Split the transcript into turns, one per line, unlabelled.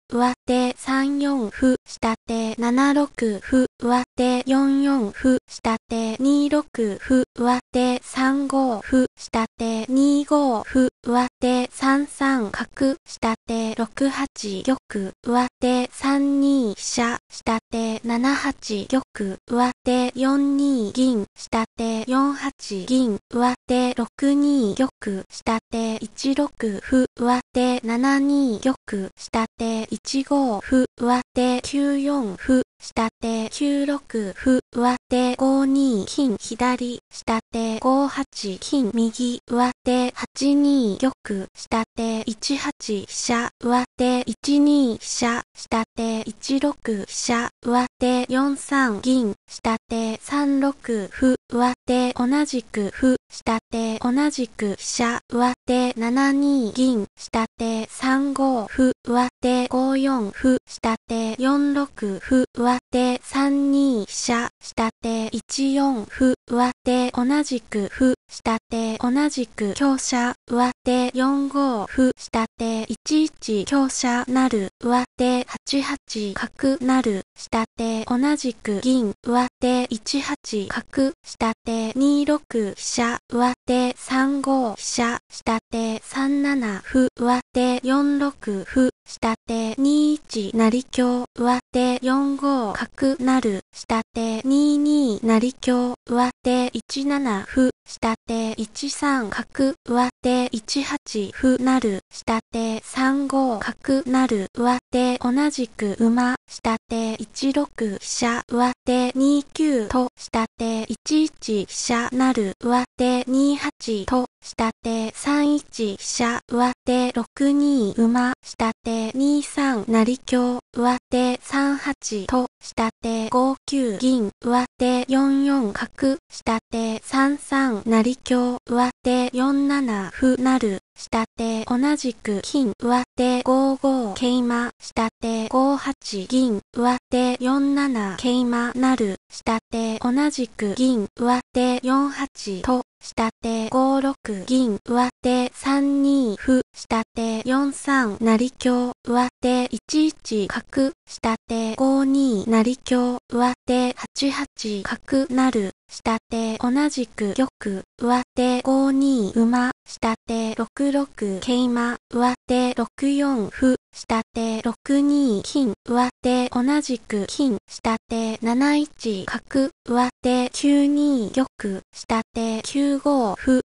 上手3四歩、下手7六歩、上手4四歩、下手2六歩、上手3五歩、下手2五歩、上手3三角、下手6八玉、上手3二飛車、下手7八玉、上手4二銀、下手4八銀、上手6二玉、下手1六歩、上手7二玉、下手1五歩、上手9四歩、下手9六歩、上手5二金左、下手5八金右、上手8二玉、下手1八飛車、上手1二飛車、下手1六飛車、上手4三銀、下手3六歩、上手同じく歩、下手同じく飛車、上手7二銀、下手3五歩、上手5四歩、下手4六歩、上手3二飛車、下手1四歩、上手同じく歩、下手同じく香車、上手4五歩、下手1一香車なる、上手8八角なる、下手同じく銀、上手1八角、下手2六飛車、上手3五飛車、下手3七歩、上手4六歩、下手2一成香、上手4五角なる、下手2二成香、上手1七歩、下手1三角、上手1八歩なる、下手3五角なる、上手同じく馬、下手1六飛車、上手2九と、下手1一飛車なる、上手2八と、下手3一飛車、上手6二馬、下手2三成香、上手3八と、下手5九銀、上手4四角、下手3三成香、上手4七歩なる、下手同じく金、上手5五桂馬、下手5八銀、上手4七桂馬なる、下手同じく銀、上手4八と、下手5六銀、上手3二歩、下手4三成香、上手1一角、下手5二成香、上手8八角なる、下手同じく玉、上手5二馬、下手6六桂馬、上手6四歩、下手6二金、上手同じく金、下手7一角、上手9二玉、下手9五歩、